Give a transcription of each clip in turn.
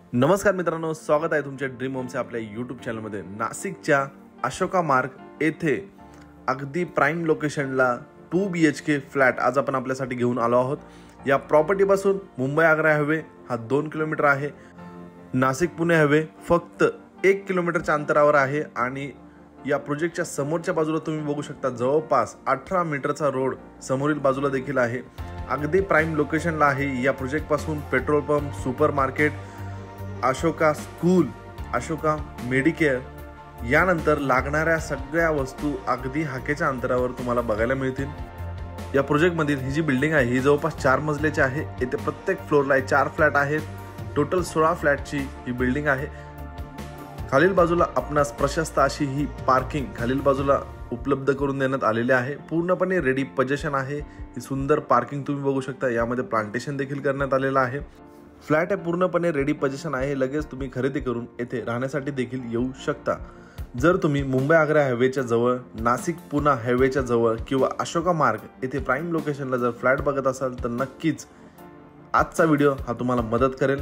नमस्कार मित्रांनो, स्वागत आहे तुमच्या ड्रीम होमच्या आपल्या यूट्यूब चॅनलमध्ये। नाशिकच्या अशोका मार्ग येथे अगदी प्राइम लोकेशनला 2 BHK फ्लॅट आज आपण आपल्यासाठी घेऊन आलो आहोत। या प्रॉपर्टीपासून मुंबई आग्रा हायवे हा 2 किलोमीटर आहे। नाशिक पुणे हायवे फक्त 1 किलोमीटरच्या अंतरावर आहे आणि या प्रोजेक्टच्या समोरच्या बाजूला तुम्ही बघू शकता जवळपास 18 मीटरचा रोड समोरील बाजूला देखील आहे। अगदी प्राइम लोकेशनला आहे। या प्रोजेक्ट पासून petrol pump, supermarket, Ashoka school, Ashoka medicare यानंतर लागणाऱ्या सगळ्या वस्तू अगदी हाकेच्या अंतरावर तुम्हाला बघायला मिळतील। या प्रोजेक्टमधील ही जी बिल्डिंग आहे ही जवळपास 4 मजल्याची आहे। येथे प्रत्येक फ्लोअरला 4 फ्लॅट आहेत। टोटल 16 फ्लॅटची ही बिल्डिंग आहे। खालील बाजूला आपणास प्रशस्त अशी ही पार्किंग खालील बाजूला उपलब्ध करून देण्यात आलेली आहे। पूर्णपणे रेडी पोझिशन आहे। ही सुंदर पार्किंग तुम्ही बघू शकता। यामध्ये प्लांटेशन देखील करण्यात आलेलं आहे। फ्लॅट आहे पूर्णपणे रेडी पोझिशन आहे। लगेच तुम्ही खरेदी करून येथे राहण्यासाठी देखील येऊ शकता। जर तुम्ही मुंबई आग्रा हायवेच्या जवळ, नाशिक पुणे हायवेच्या जवळ किंवा अशोका मार्ग येथे प्राइम लोकेशनला जर फ्लॅट बघत असाल तर नक्कीच आजचा व्हिडिओ हा तुम्हाला मदत करेल।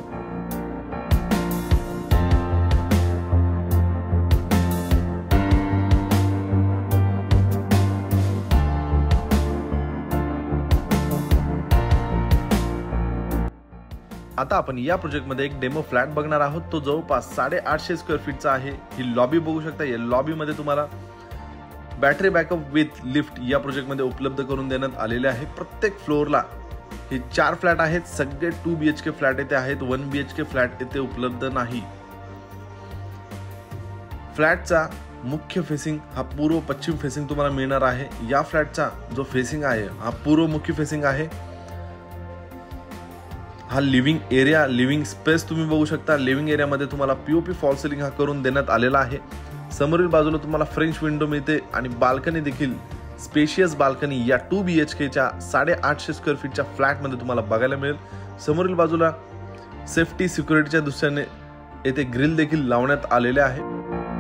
आता आपण या प्रोजेक्टमध्ये एक डेमो फ्लॅट बघणार आहोत। तो जवळपास 850 स्क्वेअर फीटचा आहे। ही लॉबी बघू शकता। या लॉबीमध्ये तुम्हाला बॅटरी बॅकअप विथ लिफ्ट या प्रोजेक्टमध्ये उपलब्ध करून देण्यात आलेले आहे। प्रत्येक फ्लोअरला हे 4 फ्लॅट आहेत। सगळे 2 BHK फ्लॅट येथे आहेत। 1 BHK फ्लॅट येथे उपलब्ध नाही। फ्लॅटचा मुख्य फेसिंग हा पूर्व पश्चिम फेसिंग तुम्हाला मिळणार आहे। या फ्लॅटचा जो फेसिंग आहे हा पूर्व मुखी फेसिंग आहे। हा लिव्हिंग एरिया, लिव्हिंग स्पेस तुम्ही बघू शकता। लिव्हिंग एरियामध्ये तुम्हाला POP फॉल सिलिंग हा करून देण्यात आलेला आहे। समोरील बाजूला तुम्हाला फ्रेंच विंडो मिळते आणि बाल्कनी देखील स्पेशियस बाल्कनी या 2 BHKच्या 850 स्क्वेअर फीटच्या फ्लॅटमध्ये तुम्हाला बघायला मिळेल। समोरील बाजूला सेफ्टी सिक्युरिटीच्या दृष्टीने येथे ग्रिल देखील लावण्यात आलेले आहे।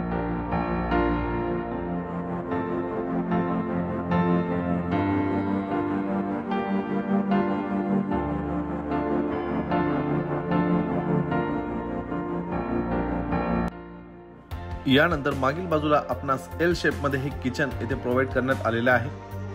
यानंतर मागील बाजूला आपणास एल शेप मध्ये हे किचन येथे प्रोव्हाइड करण्यात आलेले आहे।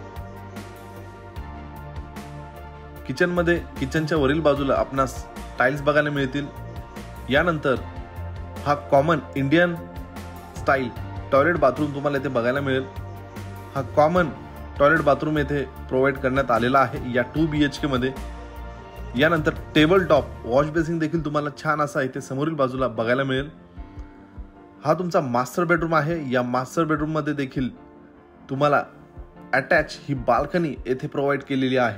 किचन मध्ये किचनच्या वरील बाजूला आपणास टाइल्स बघायला मिळतील। यानंतर हा common Indian style toilet bathroom तुम्हाला इथे बघायला मिळेल। हा कॉमन टॉयलेट बाथरूम येथे प्रोव्हाइड करण्यात आलेला आहे या 2 BHK मध्ये। यानंतर टेबल टॉप वॉश बेसिन देखील तुम्हाला छान असा इथे समोरील बाजूला बघायला मिळेल। हा तुमचा मास्टर बेडरूम आहे। या मास्टर बेडरूम मध्ये देखील तुम्हाला अटॅच ही बाल्कनी येथे प्रोव्हाइड केलेली आहे।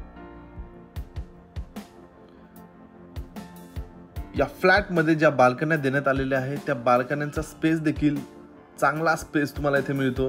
या फ्लॅट मध्ये ज्या बाल्कन्या देण्यात आलेल्या आहेत त्या बाल्कन्यांचा स्पेस देखील चांगला स्पेस तुम्हाला इथे मिळतो।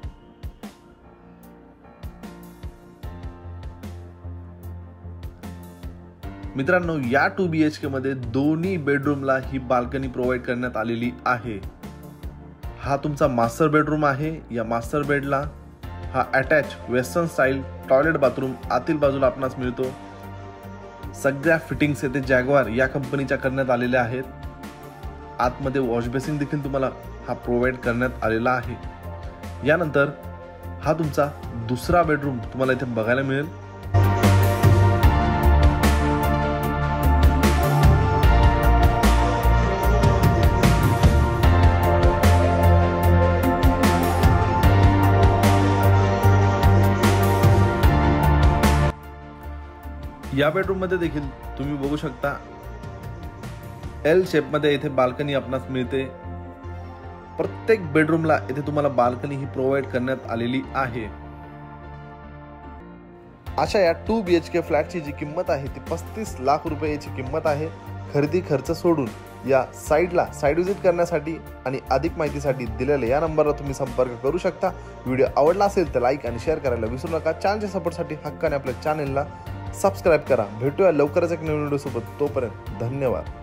मित्रांनो, या 2 BHK मध्ये दोन्ही बेडरूमला ही बाल्कनी प्रोव्हाइड करण्यात आलेली आहे। हा तुमचा मास्टर बेडरूम आहे। या मास्टर बेडला हा attach western style toilet bathroom आतील बाजूला आपणास मिळतो। सगळ्या फिटिंग्स येथे जॅग्वार या कंपनीच्या करण्यात आलेल्या आहेत। आतमध्ये वॉश बेसिन देखील तुम्हाला हा प्रोव्हाइड करण्यात आलेला आहे। यानंतर हा तुमचा दुसरा बेडरूम तुम्हाला इथे बघायला मिळेल। या बेडरूम मध्ये देखील तुम्ही बघू शकता एल शेप मध्ये इथे बाल्कनी आपणास मिळते। प्रत्येक बेडरूमला इथे तुम्हाला बाल्कनी ही प्रोव्हाइड करण्यात आलेली आहे। अशा या 2 BHK फ्लॅटची जी किंमत आहे ती 35 लाख रुपये याची किंमत आहे। खरेदी खर्च सोडून या साइटला साइट व्हिजिट करण्यासाठी आणि अधिक माहितीसाठी दिलेल्या या नंबरला तुम्ही संपर्क करू शकता। व्हिडिओ आवडला असेल तर लाईक आणि शेअर करायला विसरू नका। चॅनलच्या सपोर्टसाठी हक्काने आपल्या चॅनलला सबस्क्राइब करा। भेटूया लवकरच एक नवीन व्हिडिओ सोबत। तोपर्यंत धन्यवाद।